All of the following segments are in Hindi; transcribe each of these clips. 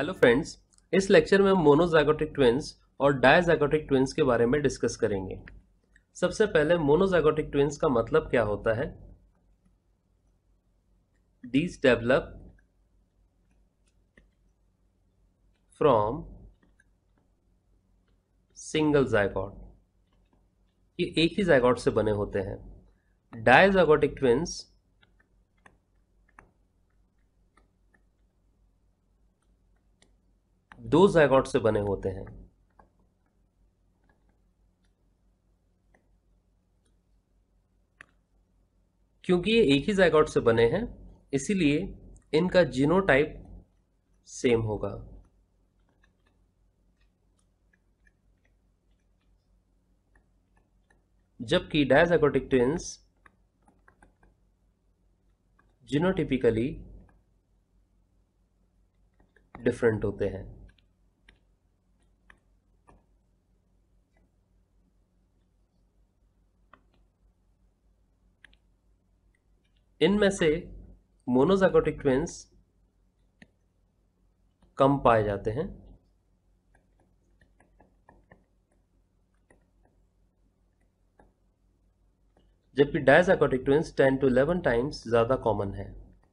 हेलो फ्रेंड्स, इस लेक्चर में हम मोनोजाइगोटिक ट्विंस और डायजाइगोटिक ट्विंस के बारे में डिस्कस करेंगे। सबसे पहले मोनोजाइगोटिक ट्विंस का मतलब क्या होता है। These develop from single zygote, ये एक ही जाइगोट से बने होते हैं। डायजाइगोटिक ट्विंस दो जाइगोट से बने होते हैं। क्योंकि ये एक ही जाइगोट से बने हैं, इसीलिए इनका जीनोटाइप सेम होगा। जबकि डायजाइगोटिक ट्विंस जीनोटिपिकली डिफरेंट होते हैं। इनमें से मोनोजाइगोटिक ट्विंस कम पाए जाते हैं, जबकि डायजाइगोटिक ट्विंस 10 to 11 टाइम्स ज्यादा कॉमन है।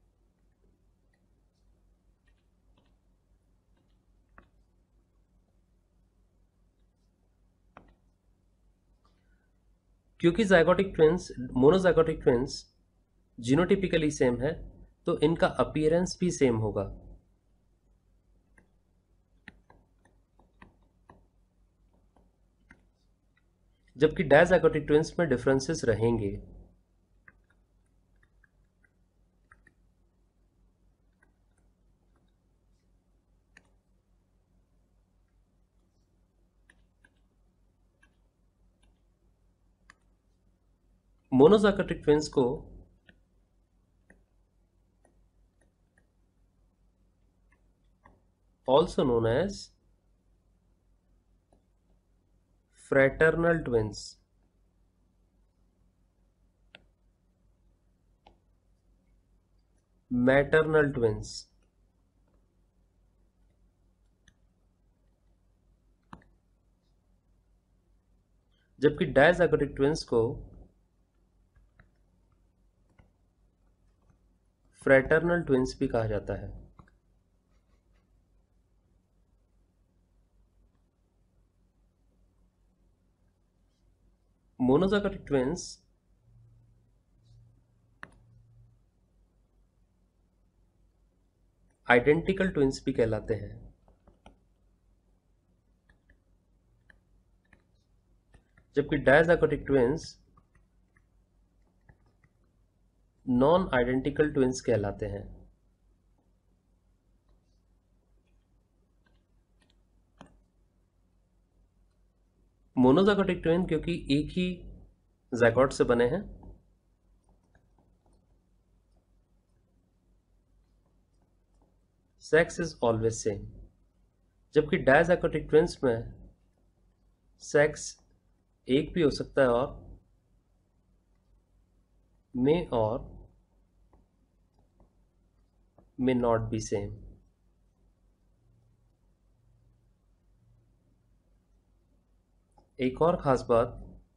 क्योंकि मोनोजाइगोटिक ट्विंस जीनोटिपिकली सेम है, तो इनका अपीयरेंस भी सेम होगा। जबकि डायजाइगोटिक ट्विंस में डिफरेंसेस रहेंगे। मोनोजाइगोटिक ट्विंस को also known as fraternal twins, maternal twins, जबकि डायजाइगोटिक ट्विंस को फ्रैटर्नल ट्विंस भी कहा जाता है। मोनोजाइगोटिक ट्विंस आइडेंटिकल ट्विंस भी कहलाते हैं, जबकि dizygotic twins non identical twins कहलाते हैं। मोनोजाइगोटिक ट्विन क्योंकि एक ही जाइगोट से बने हैं, सेक्स इज ऑलवेज सेम, जबकि डायजाइगोटिक ट्विंस में सेक्स एक भी हो सकता है और मे नॉट बी सेम। एक और खास बात,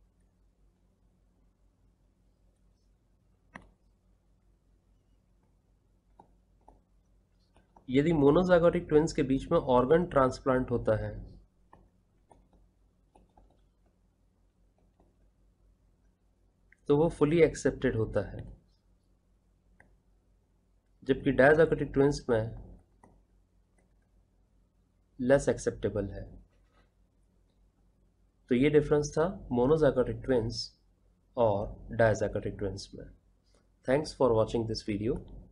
यदि मोनोजाइगोटिक ट्विंस के बीच में ऑर्गन ट्रांसप्लांट होता है तो वो फुली एक्सेप्टेड होता है, जबकि डायजाइगोटिक ट्विंस में लेस एक्सेप्टेबल है। तो ये डिफरेंस था मोनोजाइगोटिक ट्विंस और डायजाइगोटिक ट्विंस में। Thanks for watching this video.